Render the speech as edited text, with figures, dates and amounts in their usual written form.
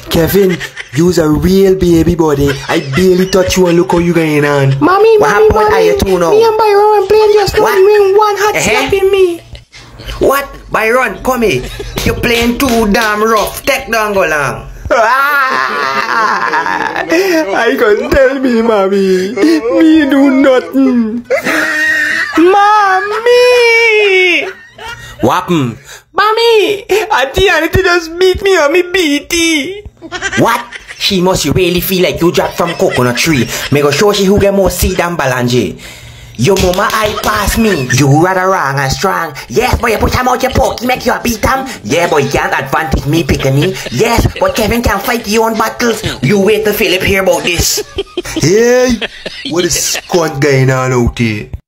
Kevin, you's a real baby body. I barely touch you and look how you going on. Mommy, what happened with you two now? Me and Byron playing just now. Ring one hot slapping me. What? Byron, come here. You're playing too damn rough. Take down go long. I can't tell me, mommy. Me do nothing. Mommy! What happened? Mommy! Auntie Anita just beat me on me BT. What? She must really feel like you dropped from coconut tree. Me go show she who get more seed than Balanje. Your mama eye pass me. You rather wrong and strong. Yes, but you put him out your poke, he make you a beat him. Yeah, but you can't advantage me picking me. Yes, but Kevin can fight your own battles. You wait till Philip hear about this. Hey, what is going on out here?